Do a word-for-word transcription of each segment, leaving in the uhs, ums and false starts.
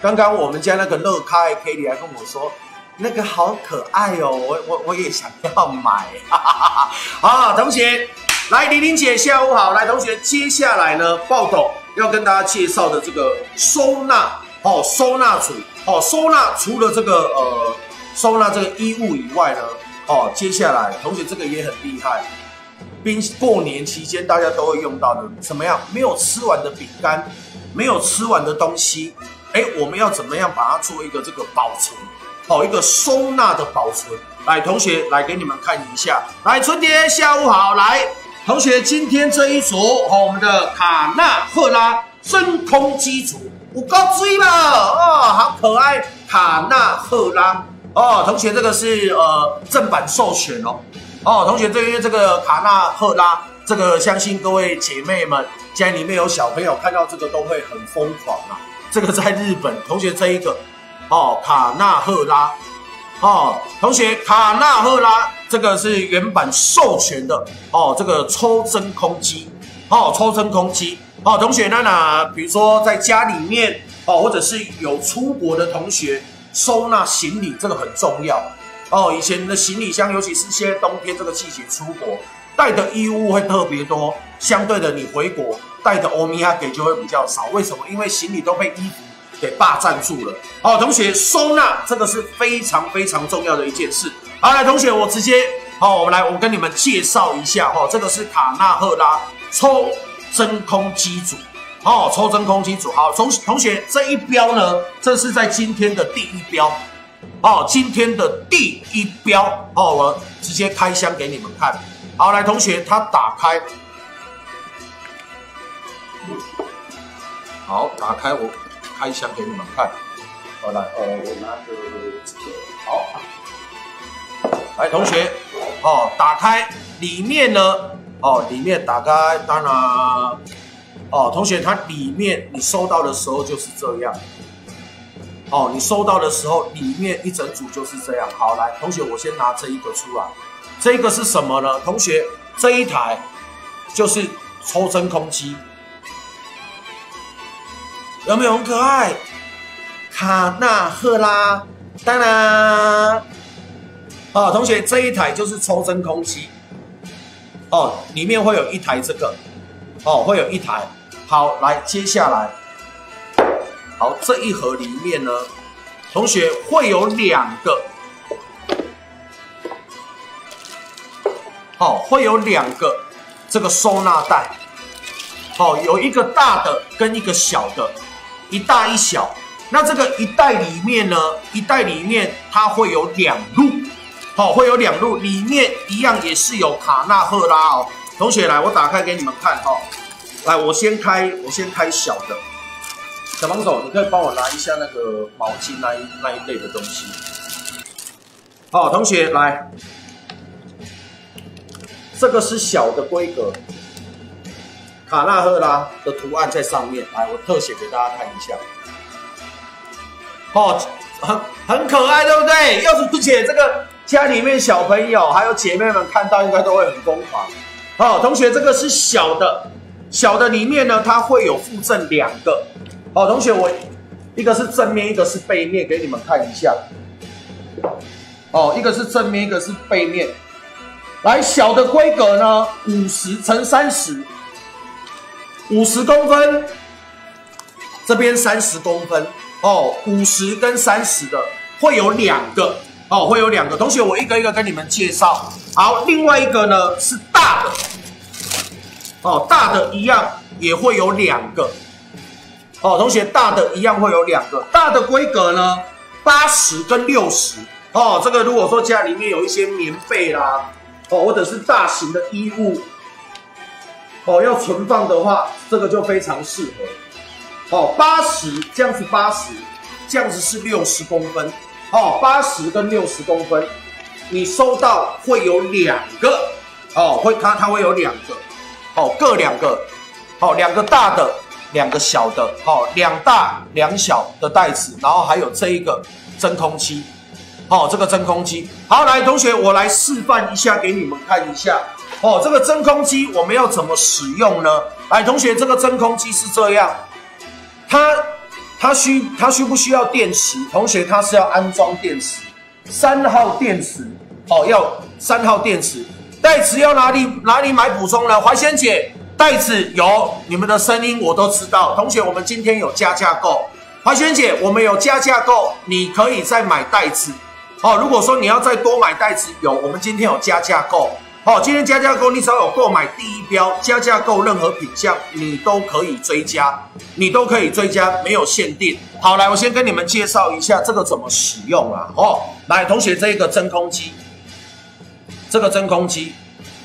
刚刚我们家那个乐开 Kitty 还跟我说，那个好可爱哦，我我我也想要买。哈哈哈好，同学，来，玲玲姐下午好。来，同学，接下来呢，报道要跟大家介绍的这个收纳哦，收纳组哦，收纳除了这个呃收纳这个衣物以外呢，哦，接下来同学这个也很厉害。冰过年期间大家都会用到的，怎么样？没有吃完的饼干，没有吃完的东西，哎，我们要怎么样把它做一个这个保存？好，一个收纳的保存。来，同学来给你们看一下。来，春蝶下午好。来，同学，今天这一组哦，我们的卡纳赫拉真空机组，有够水了哦，好可爱，卡纳赫拉哦，同学这个是呃正版授权哦。哦，同学，这因为这个卡纳赫拉，这个相信各位姐妹们家里面有小朋友看到这个都会很疯狂啊。这个在日本，同学这一个哦，卡纳赫拉哦，同学卡纳赫拉这个是原版授权的哦，这个抽真空机哦，抽真空机哦，同学那那比如说在家里面哦，或者是有出国的同学收纳行李，这个很重要。哦，以前的行李箱，尤其是现在冬天这个季节出国，带的衣物会特别多，相对的你回国带的欧米亚给就会比较少。为什么？因为行李都被衣服给霸占住了。哦，同学，收纳这个是非常非常重要的一件事。好，来，同学，我直接，好、哦，我们来，我跟你们介绍一下哈、哦，这个是卡纳赫拉抽真空机组。哦，抽真空机组。好，同同学，这一标呢，这是在今天的第一标。哦，今天的第一标哦，我直接开箱给你们看。好，来，同学，它打开，好，打开，我开箱给你们看。好，来，呃，我拿个这个，好，来，同学，哦，打开，里面呢，哦，里面打开，当然，哦，同学，它里面你收到的时候就是这样。哦，你收到的时候，里面一整组就是这样。好，来，同学，我先拿这一个出来。这一个是什么呢？同学，这一台就是抽真空机，有没有很可爱？卡纳赫拉，当然，哦，同学，这一台就是抽真空机。哦，里面会有一台这个，哦，会有一台。好，来，接下来。好，这一盒里面呢，同学会有两个，好、哦，会有两个这个收纳袋，好、哦，有一个大的跟一个小的，一大一小。那这个一袋里面呢，一袋里面它会有两路，好、哦，会有两路，里面一样也是有卡纳赫拉哦。同学来，我打开给你们看哈、哦。来，我先开，我先开小的。小帮手，你可以帮我拿一下那个毛巾那一那一类的东西。好，同学来，这个是小的规格，卡纳赫拉的图案在上面。来，我特写给大家看一下。哦，很很可爱，对不对？柚子姐，这个家里面小朋友还有姐妹们看到应该都会很疯狂。好、哦，同学，这个是小的，小的里面呢，它会有附赠两个。好，同学，我一个是正面，一个是背面，给你们看一下。哦，一个是正面，一个是背面。来，小的规格呢，五十乘三十，五十公分，这边三十公分。哦，五十跟三十的会有两个。哦，会有两个。同学，我一个一个跟你们介绍。好，另外一个呢是大的。哦，大的一样也会有两个。哦，同学，大的一样会有两个，大的规格呢，八十跟六十。哦，这个如果说家里面有一些棉被啦，哦，或者是大型的衣物，哦，要存放的话，这个就非常适合。哦，八十这样子八十，这样子是六十公分。哦，八十跟六十公分，你收到会有两个。哦，会它它会有两个。哦，各两个。哦，两个大的。两个小的，哦，两大两小的袋子，然后还有这一个真空机，哦，这个真空机。好，来，同学，我来示范一下给你们看一下，哦，这个真空机我们要怎么使用呢？来，同学，这个真空机是这样，它它需它需不需要电池？同学，它是要安装电池，三号电池哦，要三号电池。袋子要哪里哪里买补充呢？怀萱姐，袋子有，你们的声音我都知道。同学，我们今天有加价购，怀萱姐，我们有加价购，你可以再买袋子哦。如果说你要再多买袋子，有，我们今天有加价购。好，今天加价购，你只要有购买第一标加价购任何品项，你都可以追加，你都可以追加，没有限定。好，来，我先跟你们介绍一下这个怎么使用啊。哦，来，同学，这个真空机，这个真空机，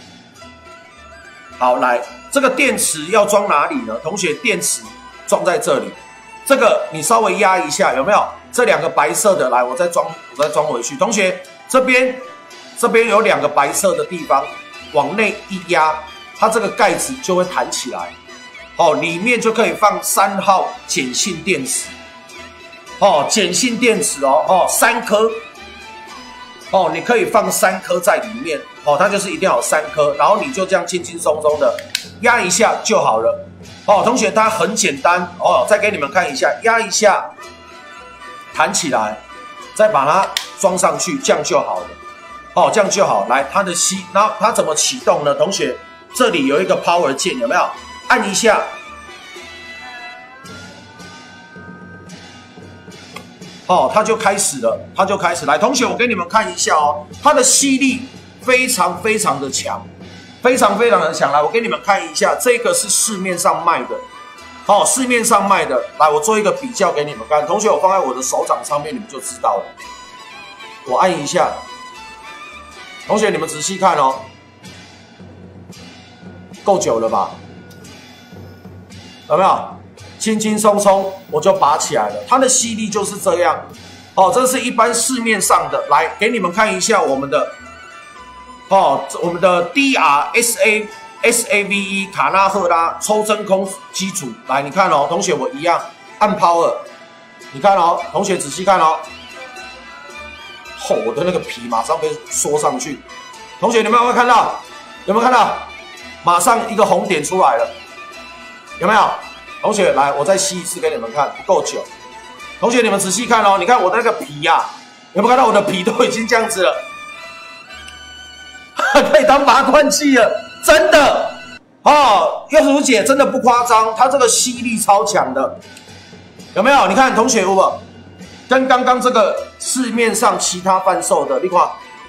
好，来，这个电池要装哪里呢？同学，电池装在这里，这个你稍微压一下，有没有？这两个白色的，来，我再装，我再装回去。同学，这边。这边有两个白色的地方，往内一压，它这个盖子就会弹起来，哦，里面就可以放三号碱性电池，哦，碱性电池哦，哦，三颗，哦，你可以放三颗在里面，哦，它就是一定要有三颗，然后你就这样轻轻松松的压一下就好了，哦，同学，它很简单，哦，再给你们看一下，压一下，弹起来，再把它装上去，这样就好了。哦，这样就好。来，它的吸，然后它怎么启动呢？同学，这里有一个 power 键，有没有？按一下，哦，它就开始了，它就开始。来，同学，我给你们看一下哦，它的吸力非常非常的强，非常非常的强。来，我给你们看一下，这个是市面上卖的，哦，市面上卖的。来，我做一个比较给你们看。同学，我放在我的手掌上面，你们就知道了。我按一下。同学，你们仔细看哦，够久了吧？有没有？轻轻松松我就拔起来了，它的吸力就是这样。哦，这是一般市面上的。来，给你们看一下我们的，哦，我们的 D R S A S A V E 卡纳赫拉抽真空基础。来，你看哦，同学，我一样按 Power， 你看哦，同学仔细看哦。哦，我的那个皮马上被缩上去，同学，你们有没有看到？有没有看到？马上一个红点出来了，有没有？同学，来，我再吸一次给你们看，不够久。同学，你们仔细看哦，你看我的那个皮呀、啊，有没有看到我的皮都已经这样子了？可以当拔罐器了，真的哦，柚如姐真的不夸张，它这个吸力超强的，有没有？你看，同学，有没有？跟刚刚这个市面上其他贩售的，你看，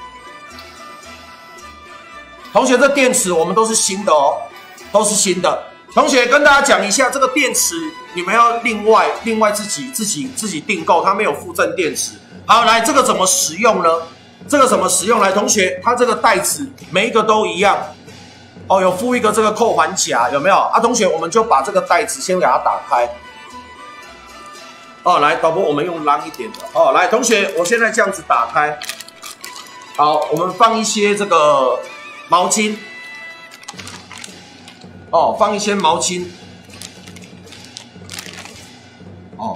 同学，这电池我们都是新的哦，都是新的。同学跟大家讲一下，这个电池你们要另外另外自己自己自己订购，它没有附赠电池。好，来这个怎么使用呢？这个怎么使用？来，同学，它这个袋子每一个都一样哦，有附一个这个扣环夹，有没有？啊，同学，我们就把这个袋子先给它打开。哦，来，导播，我们用浪一点的。哦，来，同学，我现在这样子打开。好，我们放一些这个毛巾。哦，放一些毛巾。哦，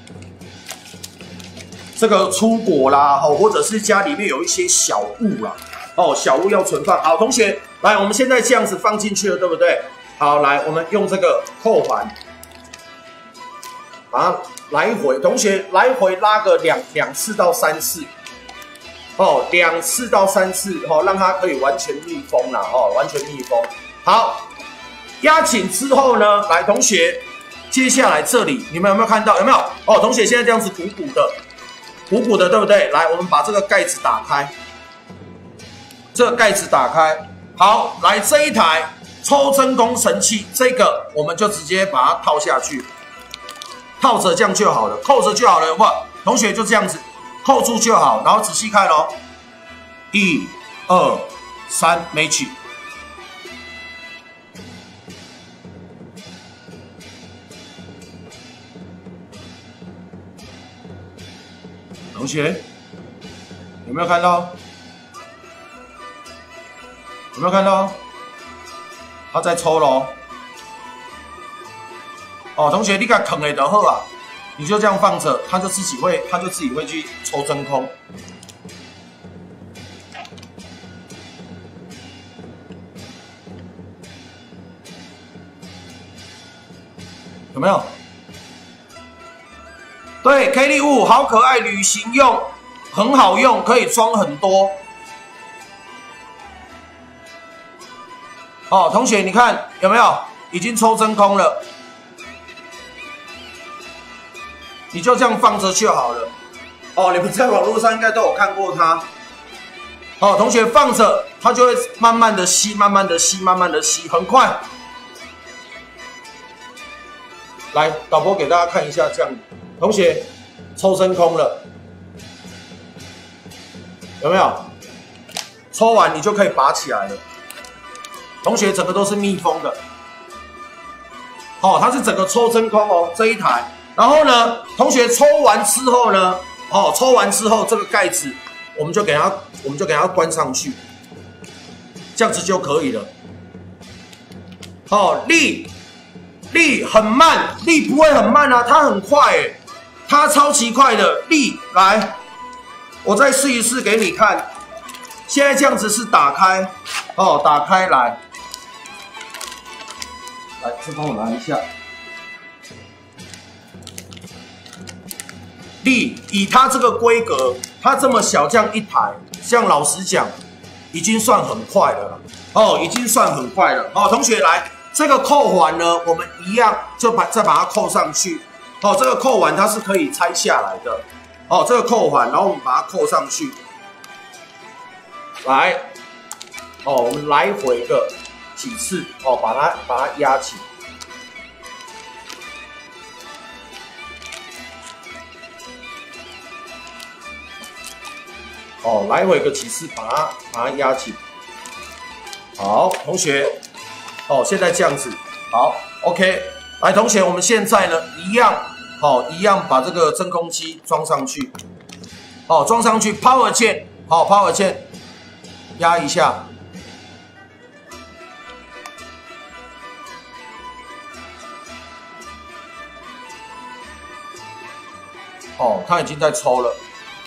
这个出果啦，哦，或者是家里面有一些小物啦，哦，小物要存放。好，同学，来，我们现在这样子放进去了，对不对？好，来，我们用这个扣环，把它来回，同学来回拉个两两次到三次，哦，两次到三次，哦，让它可以完全密封啦，哦，完全密封。好。压紧之后呢，来，同学，接下来这里你们有没有看到？有没有？哦，同学现在这样子鼓鼓的，鼓鼓的，对不对？来，我们把这个盖子打开，这个盖子打开。好，来这一台抽真空神器，这个我们就直接把它套下去，套着这样就好了，扣着就好了，有没有？同学就这样子扣住就好，然后仔细看哦，一、二、三，没取。同学，有没有看到？有没有看到？他在抽咯。哦，同学，你给它啃了就好啊，你就这样放着，它就自己会，它就自己会去抽真空。有没有？ 对 ，K D 五好可爱，旅行用，很好用，可以装很多。哦，同学，你看有没有已经抽真空了？你就这样放着就好了。哦，你们在网络上应该都有看过它。哦，同学放着，它就会慢慢的吸，慢慢的吸，慢慢的吸，很快。来，导播给大家看一下，这样，同学抽真空了，有没有？抽完你就可以拔起来了。同学，整个都是密封的。哦，它是整个抽真空哦，这一台。然后呢，同学抽完之后呢，哦，抽完之后这个盖子，我们就给它，我们就给它关上去，这样子就可以了。哦，力力很慢，力不会很慢啊，它很快诶，它超级快的力。来，我再试一试给你看。现在这样子是打开，哦，打开来。来，这帮我拿一下。力以它这个规格，它这么小，这样一台，这样老实讲，已经算很快了啦。哦，已经算很快了。哦，同学来，这个扣环呢，我们一样就把再把它扣上去。哦，这个扣环它是可以拆下来的。哦，这个扣环，然后我们把它扣上去。来，哦，我们来回个几次，哦，把它把它压起。哦，来回个几次，把它把它压起。好，同学，哦，现在这样子，好 ，OK。来，同学，我们现在呢，一样，哦，一样把这个真空机装上去。哦，装上去 ，Power 键，好 ，Power 键。压一下，哦，它已经在抽了。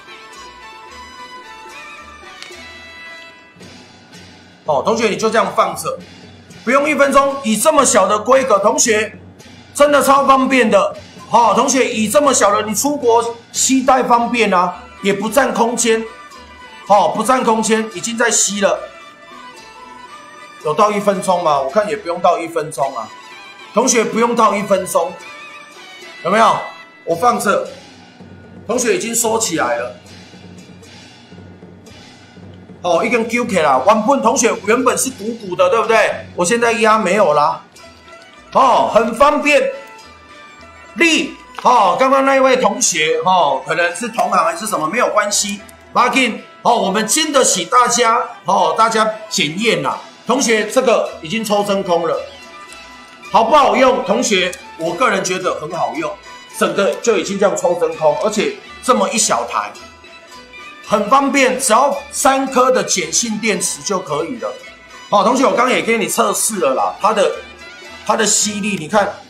哦，同学你就这样放着，不用一分钟。以这么小的规格，同学真的超方便的。哦，同学以这么小的，你出国携带方便啊，也不占空间。哦，不占空间，已经在吸了。有到一分钟吗？我看也不用到一分钟啊。同学不用到一分钟，有没有？我放着，同学已经收起来了。哦，一根 Q K 啦，原本同学原本是鼓鼓的，对不对？我现在压没有啦。哦，很方便。力，哦，刚刚那一位同学，哦，可能是同行还是什么，没有关系。Marking。哦，我们经得起大家哦，大家检验啦。同学，这个已经抽真空了，好不好用？同学，我个人觉得很好用，整个就已经这样抽真空，而且这么一小台，很方便，只要三颗的碱性电池就可以了。好，同学，我刚刚也给你测试了啦，它的它的吸力，你看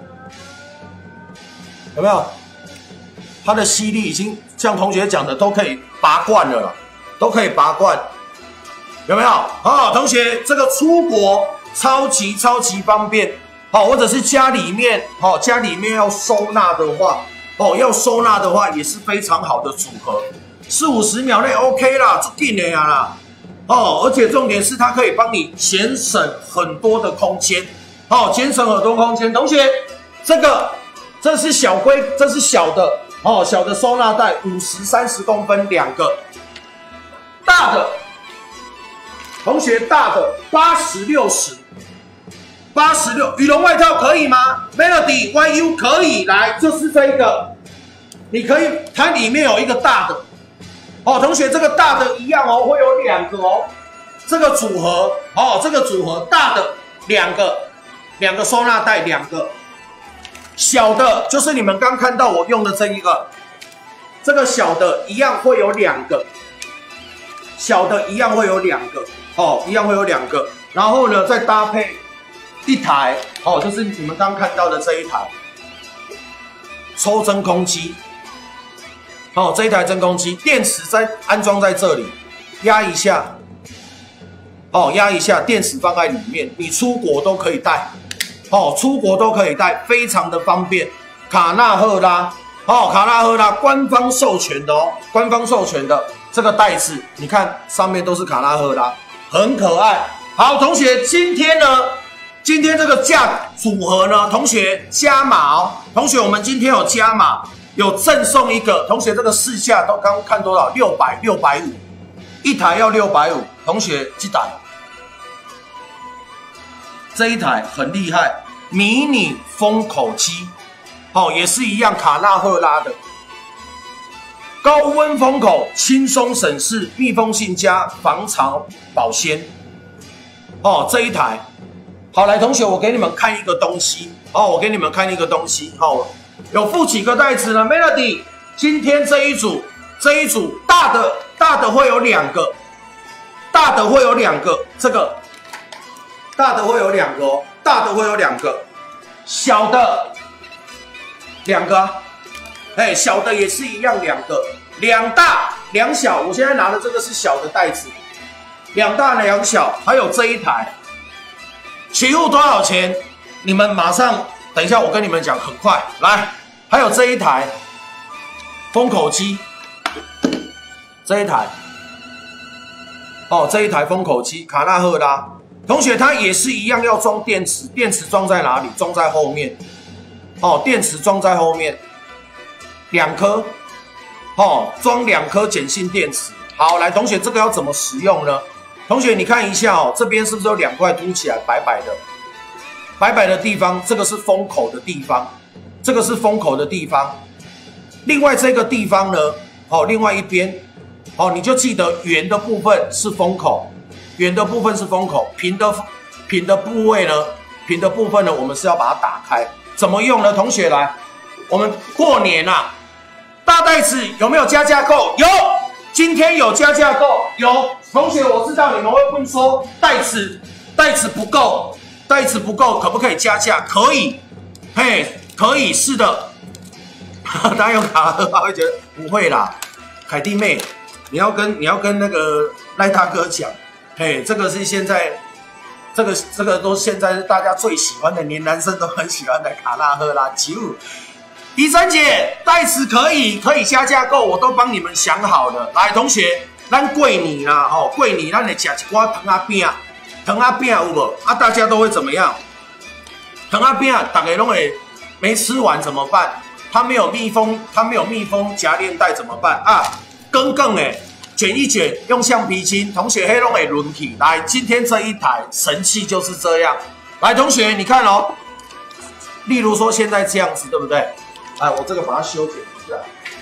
有没有？它的吸力已经像同学讲的，都可以拔罐了啦。都可以拔罐，有没有？啊，同学，这个出国超级超级方便，好，或者是家里面，好，家里面要收纳的话，哦，要收纳的话也是非常好的组合，四五十秒内 OK 啦，就定了呀啦，哦，而且重点是它可以帮你节省很多的空间，哦，节省很多空间。同学，这个这是小规，这是小的，哦，小的收纳袋，五十、三十公分两个。大的，同学，大的八十六十，八十六，羽绒外套可以吗 ？Melody Y U 可以，来，就是这一个，你可以，它里面有一个大的，哦，同学，这个大的一样哦，会有两个哦，这个组合，哦，这个组合大的两个，两个收纳袋两个，小的就是你们刚看到我用的这一个，这个小的一样会有两个。小的一样会有两个，哦，一样会有两个，然后呢，再搭配一台，哦，就是你们刚看到的这一台抽真空机，哦，这一台真空机，电池在安装在这里，压一下，哦，压一下，电池放在里面，你出国都可以带，哦，出国都可以带，非常的方便。卡纳赫拉， 哦，卡纳赫拉官方授权的哦，官方授权的这个袋子，你看上面都是卡纳赫拉，很可爱。好，同学，今天呢，今天这个价组合呢，同学加码哦，同学，我们今天有加码，有赠送一个，同学这个市价都刚看多少？六百六百五，一台要六百五，同学这台，这一台很厉害，迷你封口机。哦，也是一样，卡纳赫拉的高温封口，轻松省事，密封性佳，防潮保鲜。哦，这一台，好，来同学，我给你们看一个东西。哦，我给你们看一个东西。哦，有附几个袋子呢 ？Melody， 今天这一组，这一组大的大的会有两个，大的会有两个，这个大的会有两个哦，大的会有两个，小的。两个、啊，哎，小的也是一样，两个，两大两小。我现在拿的这个是小的袋子，两大两小，还有这一台，起付多少钱？你们马上等一下，我跟你们讲，很快来。还有这一台封口机，这一台，哦，这一台封口机，卡纳赫拉，同学，它也是一样要装电池，电池装在哪里？装在后面。哦，电池装在后面，两颗，哦，装两颗碱性电池。好，来，同学，这个要怎么使用呢？同学，你看一下哦，这边是不是有两块凸起来白白的？白白的地方，这个是封口的地方，这个是封口的地方。另外这个地方呢，哦，另外一边，哦，你就记得圆的部分是封口，圆的部分是封口，平的平的部位呢，平的部分呢，我们是要把它打开。怎么用呢？同学来，我们过年啊，大袋子有没有加价购？有，今天有加价购。有同学，我知道你们会问说，袋子袋子不够，袋子不够，可不可以加价？可以，嘿，可以，是的。大家有卡的话会觉得不会啦，凯蒂妹，你要跟你要跟那个赖大哥讲，嘿，这个是现在。这个这个都现在是大家最喜欢的，连男生都很喜欢的卡纳赫拉九。迪珊姐，袋子可以可以加价购，我都帮你们想好了。来，同学，咱过年啦，吼，过年咱得吃一碗糖仔饼，糖仔饼有无？啊，大家都会怎么样？糖仔饼大家都会没吃完怎么办？它没有密封，它没有密封夹链袋怎么办啊？更更哎。卷一卷，用橡皮筋，同学黑龙会轮起来。今天这一台神器就是这样。来，同学你看哦，例如说现在这样子，对不对？哎，我这个把它修剪一下，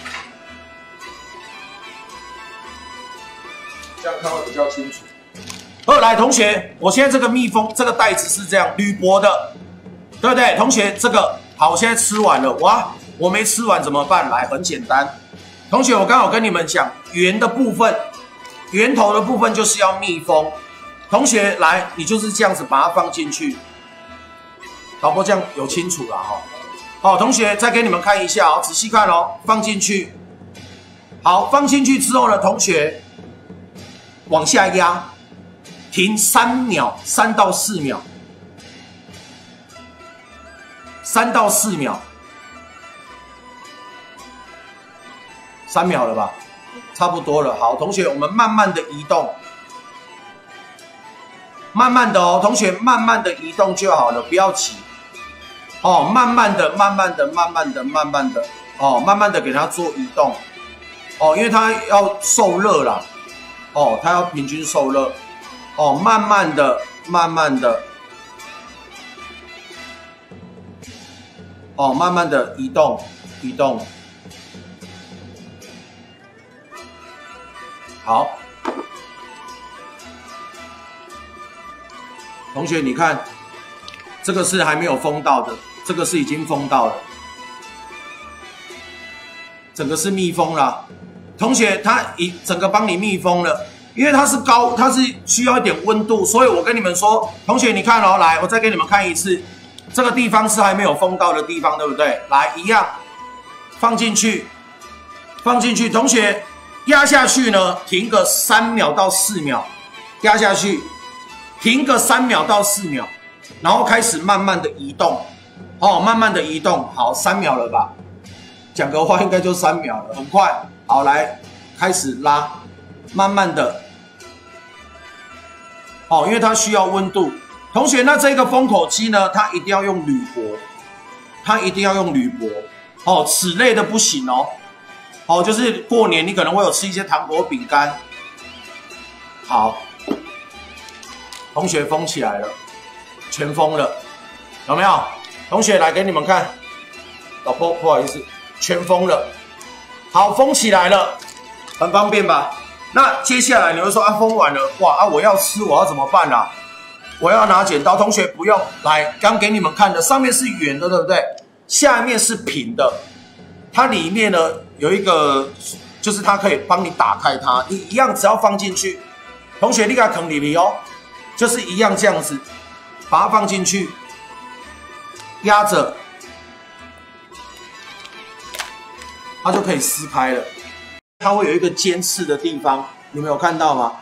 这样看会比较清楚。二来，同学，我现在这个密封这个袋子是这样铝箔的，对不对？同学，这个好，我现在吃完了，哇，我没吃完怎么办？来，很简单。同学，我刚好跟你们讲，圆的部分，圆头的部分就是要密封。同学，来，你就是这样子把它放进去。导播这样有清楚了哈。好，同学再给你们看一下哦，仔细看哦，放进去。好，放进去之后呢，同学往下压，停三秒，三到四秒，三到四秒。三秒了吧，差不多了。好，同学，我们慢慢的移动，慢慢的哦，同学，慢慢的移动就好了，不要急。哦，慢慢的，慢慢的，慢慢的，慢慢的，哦，慢慢的给它做移动。哦，因为它要受热啦，哦，它要平均受热。哦，慢慢的，慢慢的，哦，慢慢的移动，移动。好，同学，你看，这个是还没有封到的，这个是已经封到了，整个是密封了。同学，它已整个帮你密封了，因为它是高，它是需要一点温度，所以我跟你们说，同学，你看哦，来，我再给你们看一次，这个地方是还没有封到的地方，对不对？来，一样放进去，放进去，同学。压下去呢，停个三秒到四秒，压下去，停个三秒到四秒，然后开始慢慢的移动，哦，慢慢的移动，好，三秒了吧？ 讲个话应该就三秒了，很快。好，来开始拉，慢慢的。哦，因为它需要温度。同学，那这个封口机呢，它一定要用铝箔，它一定要用铝箔。哦，此类的不行哦。哦，就是过年你可能会有吃一些糖果饼干。好，同学封起来了，全封了，有没有？同学来给你们看，老婆不好意思，全封了。好，封起来了，很方便吧？那接下来你会说啊，封完了，哇啊，我要吃，我要怎么办啊？我要拿剪刀。同学不用，来，刚给你们看的，上面是圆的，对不对？下面是平的，它里面呢有一个，就是它可以帮你打开它，你一样只要放进去。同学，你给它啃里面哦，就是一样这样子，把它放进去，压着，它就可以撕开了。它会有一个尖刺的地方，你们有看到吗？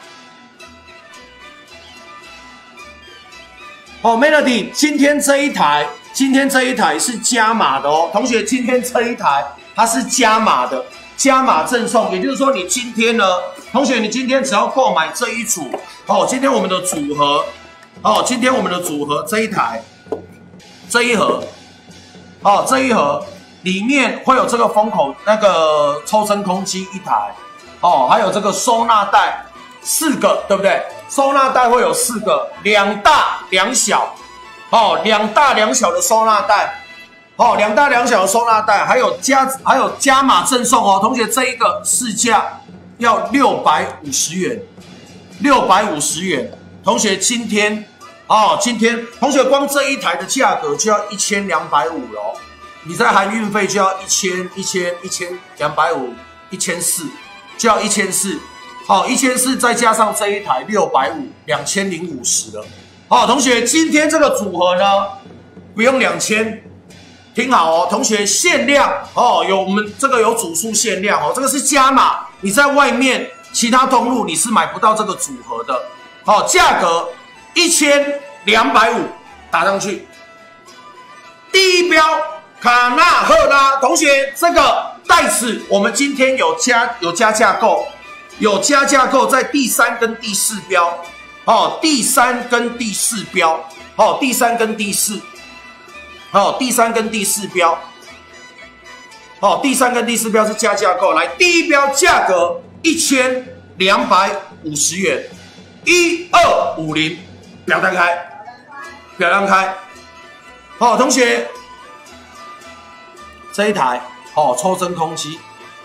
哦 ，Melody， 今天这一台，今天这一台是加码的哦，同学，今天这一台它是加码的，加码赠送，也就是说你今天呢，同学，你今天只要购买这一组，哦，今天我们的组合，哦，今天我们的组合这一台，这一盒，哦，这一盒。里面会有这个封口，那个抽真空机一台，哦，还有这个收纳袋四个，对不对？收纳袋会有四个，两大两小，哦，两大两小的收纳袋，哦，两大两小的收纳袋，还有加还有加码赠送哦，同学，这一个市价要六百五十元，六百五十元，同学今天哦，今天同学光这一台的价格就要一千两百五了哦。你再含运费就要一千、一千、一千两百五、一千四，就要一千四。好，一千四再加上这一台六百五，两千零五十了。好，同学，今天这个组合呢，不用两千，听好哦，同学，限量哦，有我们这个有组数限量哦，这个是加码，你在外面其他通路你是买不到这个组合的。好，价格一千两百五，打上去，第一标。卡纳赫拉，同学，这个袋子我们今天有加有加价购，有加价购在第三跟第四标，哦，第三跟第四标，哦，第三跟第四，哦，第三跟第四标，哦，第三跟第四标是加价购，来，第一标价格一千两百五十元，一二五零，表单开，表单开，好，同学。这一台哦，抽真空机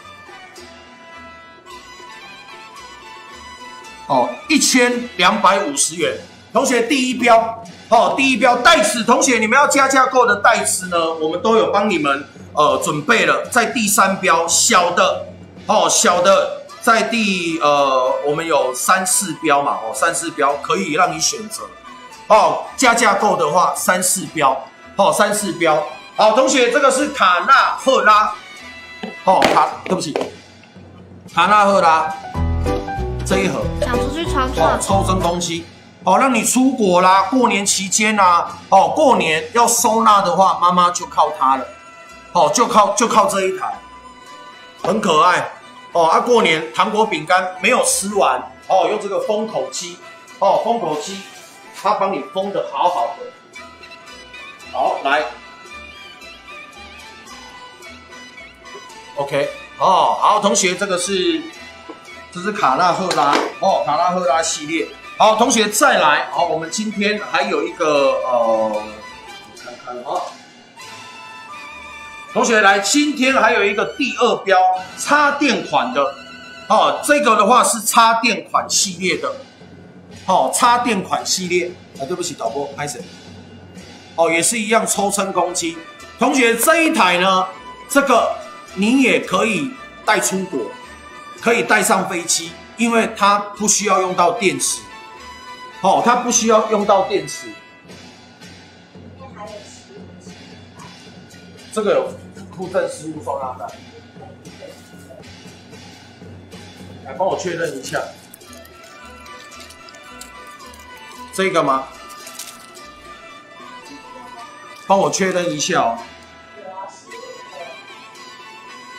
哦，一千两百五十元。同学，第一标哦，第一标袋子，同学你们要加价购的袋子呢，我们都有帮你们呃准备了，在第三标小的哦，小的在第呃我们有三四标嘛哦，三四标可以让你选择哦，加价购的话三四标哦，三四标。好，同学，这个是卡纳赫拉，哦，卡，对不起，卡纳赫拉这一盒， 想出去穿穿， 哦，抽真空机，哦，让你出国啦，过年期间啦，哦，过年要收纳的话，妈妈就靠它了，哦，就靠就靠这一台，很可爱，哦，啊，过年糖果饼干没有吃完，哦，用这个封口机，哦，封口机，它帮你封得好好的，好，来。OK， 哦，好，同学，这个是，这是卡纳赫拉哦，卡纳赫拉系列。好，同学再来，好，我们今天还有一个呃，我看看啊，同学来，今天还有一个第二标插电款的，哦，这个的话是插电款系列的，哦，插电款系列，啊，对不起，导播，拍谁？哦，也是一样抽真空机。同学这一台呢，这个。你也可以带出国，可以带上飞机，因为它不需要用到电池。哦，它不需要用到电池。这个有附赠食物收纳袋，来帮我确认一下，这个吗？帮我确认一下哦。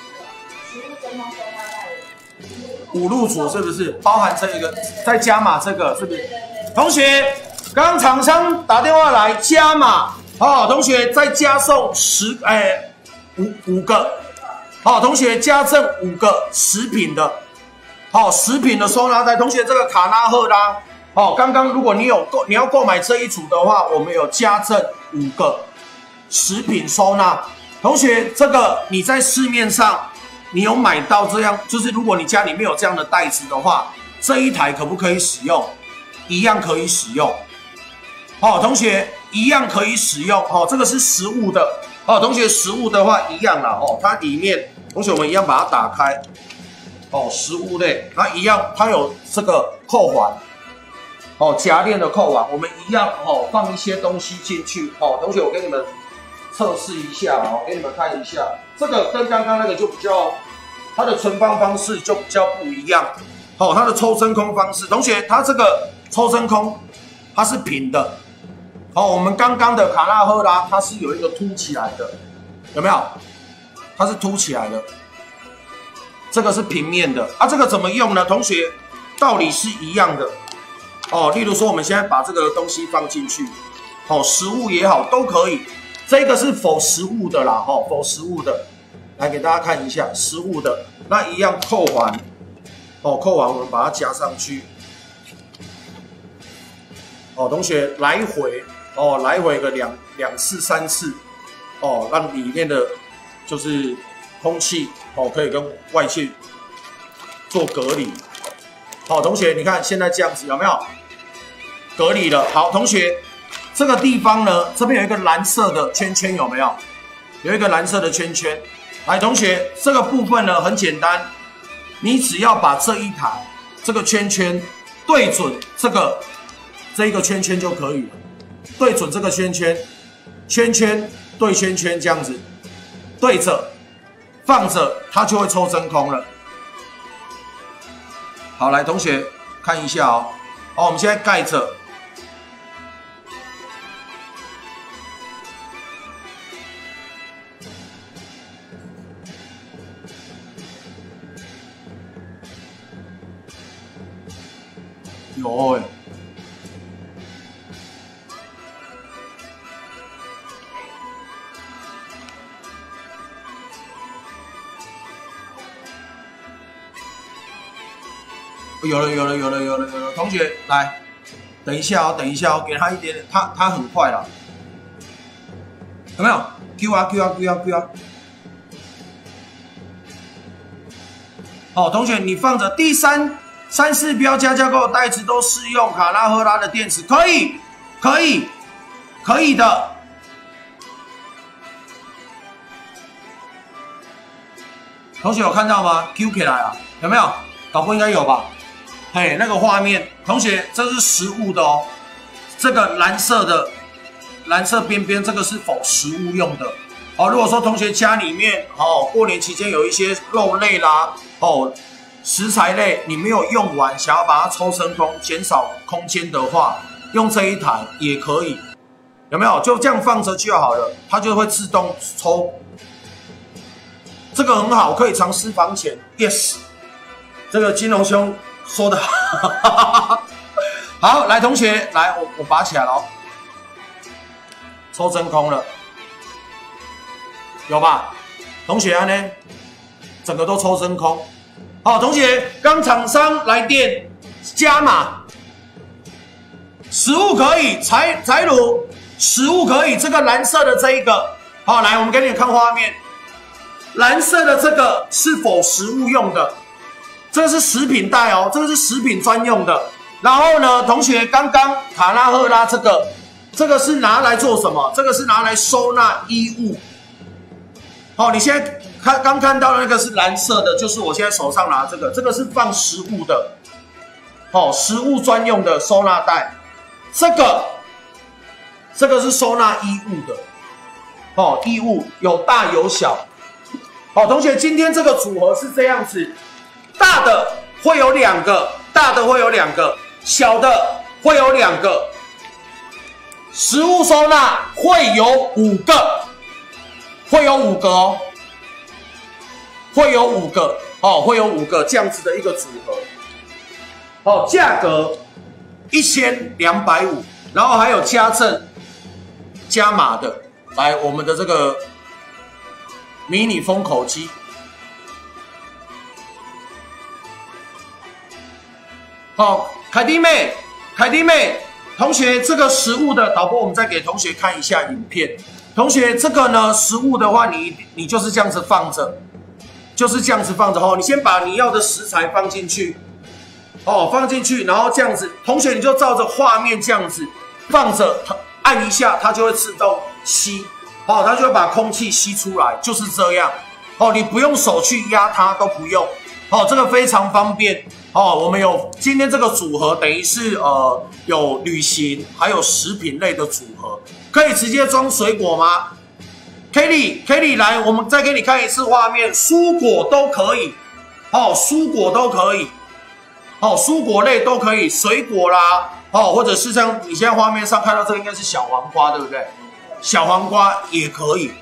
五入组是不是包含这一个，再加码这个是不是？同学，刚刚厂商打电话来加码，哦，同学再加送十哎五五个，好、哦，同学加赠五个十品的，好、哦，十品的收纳袋。同学这个卡纳赫拉，哦，刚刚如果你有购你要购买这一组的话，我们有加赠五个十品收纳。同学，这个你在市面上。你有买到这样，就是如果你家里面有这样的袋子的话，这一台可不可以使用？一样可以使用。好、哦，同学一样可以使用。哦，这个是实物的。哦，同学实物的话一样啦。哦，它里面，同学我们一样把它打开。哦，实物类，那一样，它有这个扣环。哦，夹链的扣环，我们一样哦，放一些东西进去。哦，同学我给你们测试一下哦，给你们看一下。这个跟刚刚那个就比较，它的存放方式就比较不一样。哦，它的抽真空方式，同学，它这个抽真空它是平的。哦，我们刚刚的卡纳赫拉它是有一个凸起来的，有没有？它是凸起来的，这个是平面的。啊，这个怎么用呢？同学，道理是一样的。哦，例如说我们现在把这个东西放进去，哦，食物也好都可以。这个是否食物的啦，哦，否食物的。来给大家看一下实物的，那一样扣环，哦，扣环我们把它加上去，哦，同学来回，哦，来回个两两次三次，哦，让里面的就是空气，哦，可以跟外界做隔离，好，同学你看现在这样子有没有隔离了？好，同学这个地方呢，这边有一个蓝色的圈圈，有没有？有一个蓝色的圈圈。来，同学，这个部分呢很简单，你只要把这一台这个圈圈对准这个这一个圈圈就可以了，对准这个圈圈，圈圈对圈圈这样子对着放着，它就会抽真空了。好，来，同学看一下哦，好，我们现在盖着。有哎，有了有了有了有了有了，同学来，等一下哦，等一下哦，给他一点点，他他很快了，有没有 ？Q 啊 Q 啊 Q 啊 Q 啊！好，同学你放着第三。三四标加价购的袋子都适用卡纳赫拉的电池，可以，可以，可以的。同学有看到吗 ？Q 起来啊，有没有？导播应该有吧？嘿，那个画面，同学这是实物的哦。这个蓝色的蓝色边边，这个是否食物用的？哦，如果说同学家里面哦，过年期间有一些肉类啦，哦。食材类你没有用完，想要把它抽真空，减少空间的话，用这一台也可以，有没有？就这样放着就好了，它就会自动抽。这个很好，可以藏私房钱。Yes， 这个金融兄说的好。好，来同学，来我我拔起来了哦，抽真空了，有吧？同学啊呢，整个都抽真空。好，同学，刚厂商来电加码，食物可以，柴柴炉食物可以，这个蓝色的这一个，好，来我们给你看画面，蓝色的这个是否食物用的？这个是食品袋哦，这个是食品专用的。然后呢，同学，刚刚卡纳赫拉这个，这个是拿来做什么？这个是拿来收纳衣物。好，你现在。看刚看到的那个是蓝色的，就是我现在手上拿这个，这个是放食物的，哦，食物专用的收纳袋。这个，这个是收纳衣物的，哦，衣物有大有小。好，同学，今天这个组合是这样子，大的会有两个，大的会有两个，小的会有两个，食物收纳会有五个，会有五个哦。会有五个， 哦，会有五个这样子的一个组合。哦，价格一千两百五，然后还有加赠加码的，来我们的这个迷你封口机。好，凯蒂妹，凯蒂妹，同学，这个实物的导播，我们再给同学看一下影片。同学，这个呢，实物的话，你你就是这样子放着，就是这样子放着哦。你先把你要的食材放进去，哦，放进去，然后这样子，同学你就照着画面这样子放着，按一下，它就会自动吸，哦，它就会把空气吸出来，就是这样。哦，你不用手去压它，都不用。哦，这个非常方便。哦，我们有今天这个组合，等于是呃有旅行还有食品类的组合，可以直接装水果吗 ？Kelly，Kelly 来，我们再给你看一次画面，蔬果都可以，哦，蔬果都可以，哦，蔬果类都可以，水果啦，哦，或者是像你现在画面上看到这个应该是小黄瓜，对不对？小黄瓜也可以，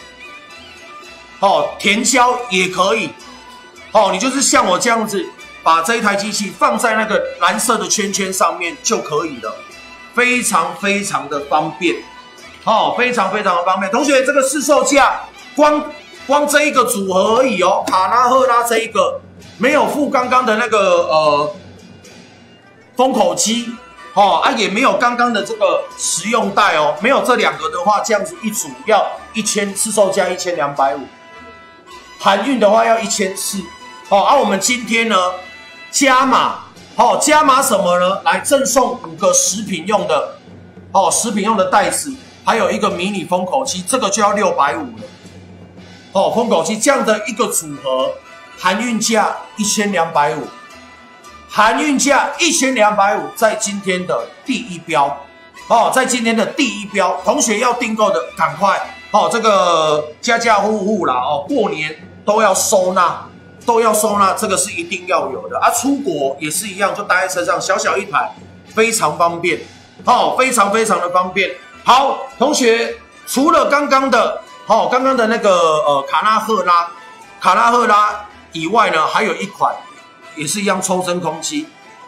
哦，甜椒也可以，哦，你就是像我这样子。把这一台机器放在那个蓝色的圈圈上面就可以了，非常非常的方便，哦，非常非常的方便。同学，这个市售价光光这一个组合而已哦，卡纳赫拉这一个没有附刚刚的那个呃封口机，哦啊也没有刚刚的这个食用袋哦，没有这两个的话，这样子一组要一千，市售价一千两百五，含运的话要一千四，哦，啊我们今天呢？加码，好、哦，加码什么呢？来赠送五个食品用的，哦，食品用的袋子，还有一个迷你封口机，这个就要六百五了。哦，封口机这样的一个组合，含运价一千两百五，含运价一千两百五，在今天的第一标，哦，在今天的第一标，同学要订购的赶快，哦，这个家家户户啦，哦，过年都要收纳。都要收纳，这个是一定要有的啊！出国也是一样，就带在身上，小小一台，非常方便，哦，非常非常的方便。好，同学，除了刚刚的，哦，刚刚的那个呃卡纳赫拉，卡纳赫拉以外呢，还有一款也是一样抽真空机，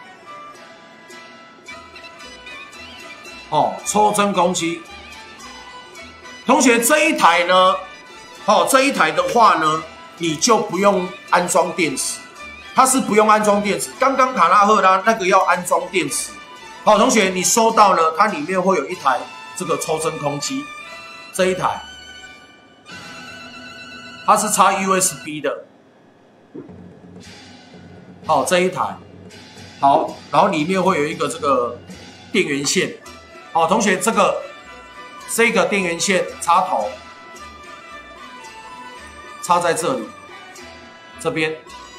哦，抽真空机。同学，这一台呢，哦，这一台的话呢。你就不用安装电池，它是不用安装电池。刚刚卡纳赫拉那个要安装电池。好，同学，你收到呢？它里面会有一台这个抽真空机，这一台，它是插 U S B 的。好，这一台，好，然后里面会有一个这个电源线。好，同学，这个这个电源线插头。插在这里，这边，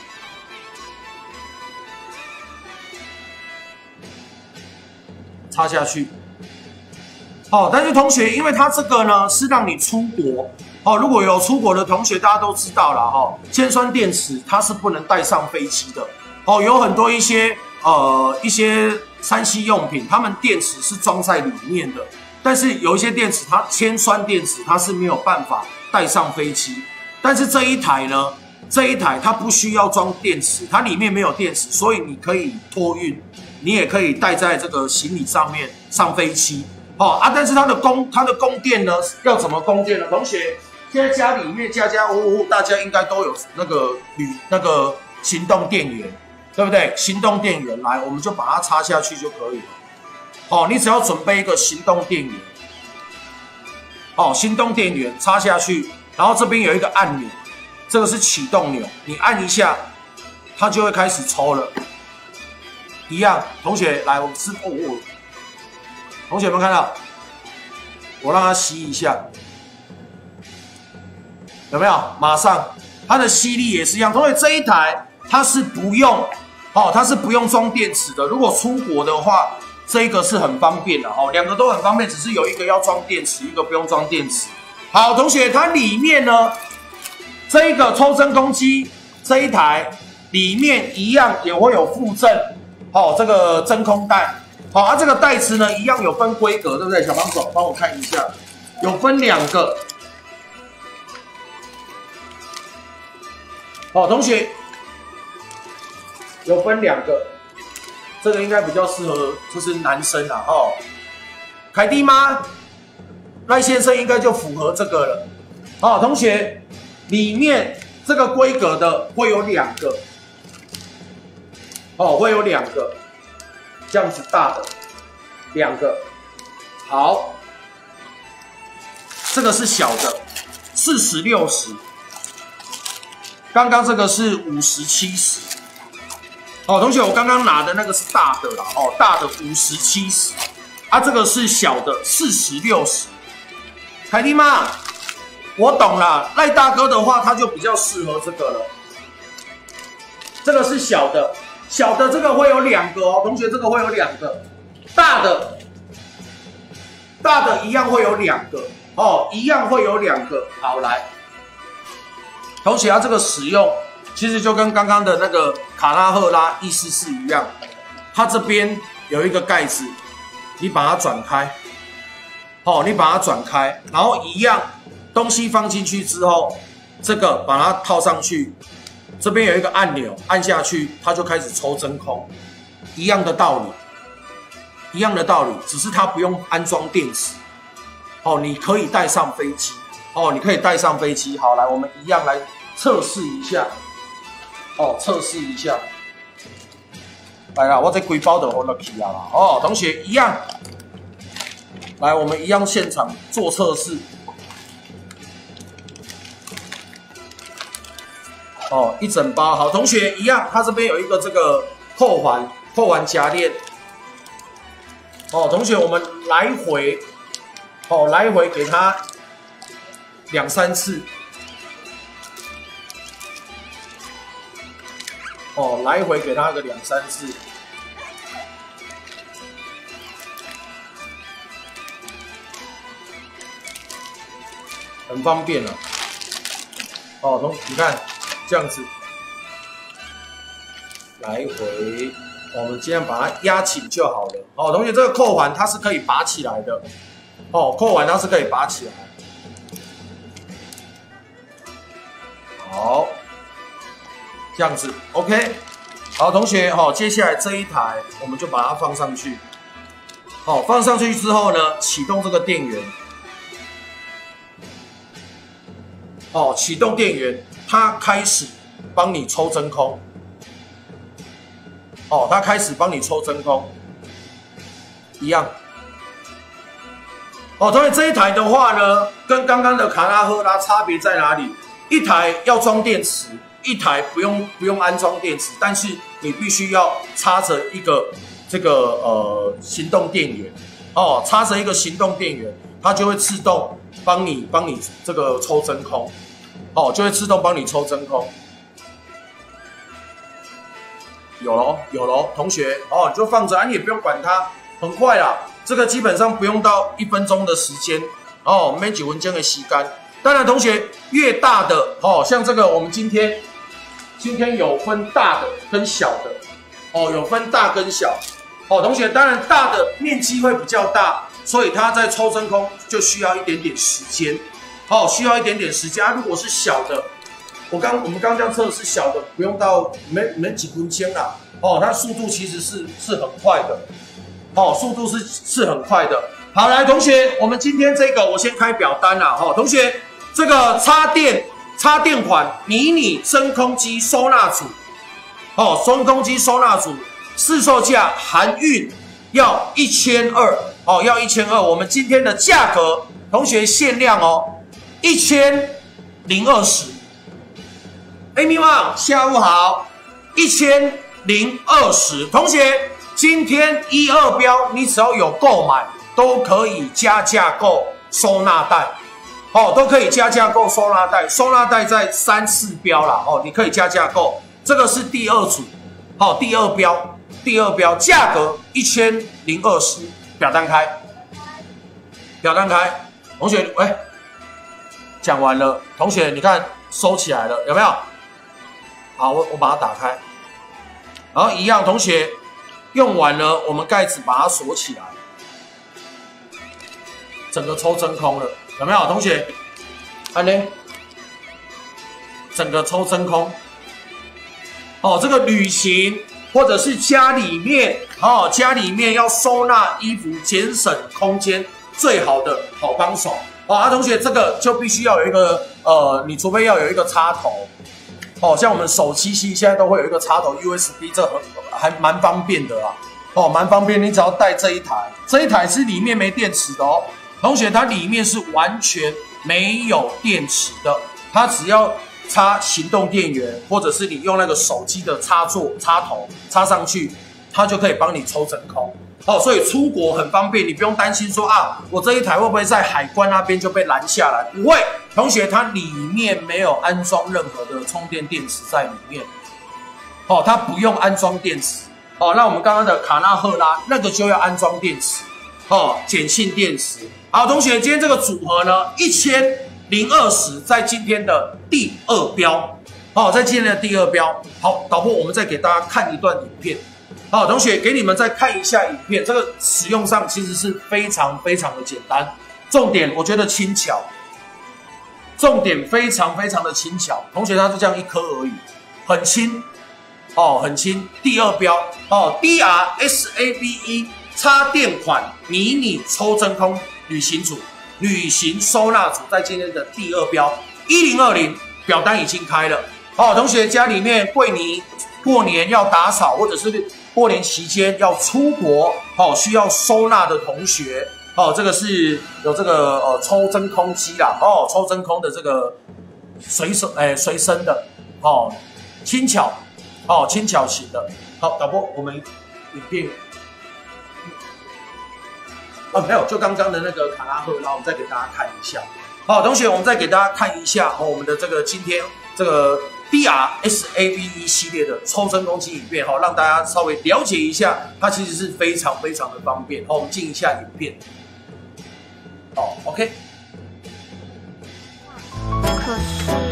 插下去。哦，但是同学，因为它这个呢是让你出国哦，如果有出国的同学，大家都知道了哦，铅酸电池它是不能带上飞机的哦，有很多一些呃一些三 C 用品，他们电池是装在里面的，但是有一些电池它铅酸电池它是没有办法带上飞机。但是这一台呢，这一台它不需要装电池，它里面没有电池，所以你可以托运，你也可以带在这个行李上面上飞机，哦啊！但是它的供它的供电呢，要怎么供电呢？同学，现在家里面家家户户大家应该都有那个铝那个行动电源，对不对？行动电源来，我们就把它插下去就可以了。哦，你只要准备一个行动电源，哦，行动电源插下去。然后这边有一个按钮，这个是启动钮，你按一下，它就会开始抽了。一样，同学来，我们是哦哦，同学们看到，我让它吸一下，有没有？马上，它的吸力也是一样。同学，这一台它是不用哦，它是不用装电池的。如果出国的话，这个是很方便的哦，两个都很方便，只是有一个要装电池，一个不用装电池。好，同学，它里面呢，这一个抽真空机这一台里面一样也会有附赠，好、哦，这个真空袋，好、哦，啊，这个袋子呢一样有分规格，对不对？小帮手帮我看一下，有分两个。好、哦，同学， 有分两个，这个应该比较适合就是男生啊哦。凯蒂吗？赖先生应该就符合这个了。哦，同学，里面这个规格的会有两个，哦，会有两个，这样子大的两个。好，这个是小的，四十六十。刚刚这个是五十七十。哦，同学，我刚刚拿的那个是大的啦，哦，大的五十七十，啊，这个是小的四十六十。凯蒂妈，我懂了，赖大哥的话，他就比较适合这个了。这个是小的，小的这个会有两个哦，同学，这个会有两个，大的，大的一样会有两个哦，一样会有两个。好，来，同学，它这个使用。其实就跟刚刚的那个卡纳赫拉一四四一样，它这边有一个盖子，你把它转开，哦，你把它转开，然后一样东西放进去之后，这个把它套上去，这边有一个按钮，按下去它就开始抽真空，一样的道理，一样的道理，只是它不用安装电池，哦，你可以带上飞机，哦，你可以带上飞机。好，来，我们一样来测试一下。哦，测试一下，来啦，我这规包的我落去啊啦。哦，同学一样，来，我们一样现场做测试。哦，一整包，好，同学一样，它这边有一个这个扣环，扣环夹链。哦，同学，我们来回，哦，来回给它两三次。哦，来回给他个两三次，很方便了。哦，同你看这样子，来回，我们尽量把它压紧就好了。哦，同学，这个扣环它是可以拔起来的。哦，扣环它是可以拔起来。好。这样子 ，OK， 好，同学，好，接下来这一台我们就把它放上去，好，放上去之后呢，启动这个电源，哦，启动电源，它开始帮你抽真空，哦，它开始帮你抽真空，一样，哦，同学，这一台的话呢，跟刚刚的卡纳赫拉差别在哪里？一台要装电池。一台不用不用安装电池，但是你必须要插着一个这个呃行动电源哦，插着一个行动电源，它就会自动帮你帮你这个抽真空哦，就会自动帮你抽真空。有咯有咯，同学哦，你就放着啊，你也不用管它，很快啦，这个基本上不用到一分钟的时间哦，没几分钟的时间。当然，同学越大的哦，像这个我们今天。今天有分大的跟小的，哦，有分大跟小，哦，同学，当然大的面积会比较大，所以它在抽真空就需要一点点时间，哦，需要一点点时间。啊、如果是小的，我刚我们刚这样测的是小的，不用到没没几分钟啦，哦，它速度其实是是很快的，哦，速度是是很快的。好，来，同学，我们今天这个我先开表单啦，哦，同学，这个插电。插电款迷你真空机收纳组，哦，真空机收纳组市售价含运要一千二，哦，要一千二。我们今天的价格，同学限量哦，一千零二十。Amy Wang， 下午好，一千零二十。同学，今天一二标，你只要有购买，都可以加价购收纳袋。哦，都可以加价购收纳袋，收纳袋在三四标啦，哦，你可以加价购，这个是第二组，好、哦，第二标，第二标价格一千零二十，表单开，表单开，同学，哎，讲完了，同学，你看收起来了，有没有？好，我我把它打开，然后一样，同学用完了，我们盖子把它锁起来，整个抽真空了。有没有同学？看呢，整个抽真空。哦，这个旅行或者是家里面哦，家里面要收纳衣服，节省空间，最好的好帮手哦。啊，同学，这个就必须要有一个呃，你除非要有一个插头哦，像我们手机系现在都会有一个插头 U S B， 这很还蛮方便的啊。哦，蛮方便，你只要带这一台，这一台是里面没电池的哦。同学，它里面是完全没有电池的，它只要插行动电源，或者是你用那个手机的插座插头插上去，它就可以帮你抽真空。哦，所以出国很方便，你不用担心说啊，我这一台会不会在海关那边就被拦下来？不会，同学，它里面没有安装任何的充电电池在里面。哦，它不用安装电池。哦，那我们刚刚的卡纳赫拉那个就要安装电池，哦，碱性电池。好，同学，今天这个组合呢，一千零二十，在今天的第二标，哦，在今天的第二标。好，导播，我们再给大家看一段影片。好，同学，给你们再看一下影片，这个使用上其实是非常非常的简单，重点我觉得轻巧，重点非常非常的轻巧。同学，它就这样一颗而已，很轻。哦，很轻。第二标哦 ，D R S A V E 插电款迷你抽真空旅行组、旅行收纳组，在今天的第二标一零二零表单已经开了。哦，同学家里面过年过年要打扫，或者是过年期间要出国，哦，需要收纳的同学，哦，这个是有这个呃抽真空机啦，哦，抽真空的这个随手哎随身的，哦，轻巧。哦，轻巧型的。好，导播，我们影片哦，没有，就刚刚的那个卡拉赫拉，我们再给大家看一下。好，同学，我们再给大家看一下哦，我们的这个今天这个 D R S A V E 系列的抽真空机影片，哈，让大家稍微了解一下，它其实是非常非常的方便。好，我们进一下影片。好 ，OK。 可是。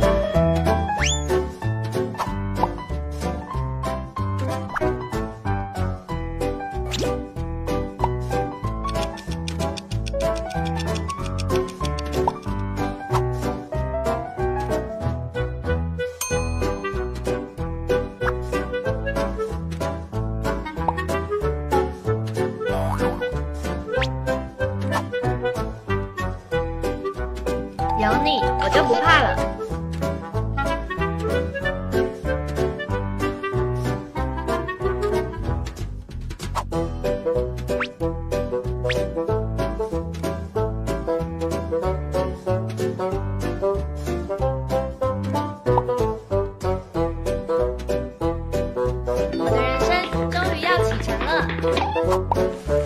有你，我就不怕了。我的人生终于要启程了。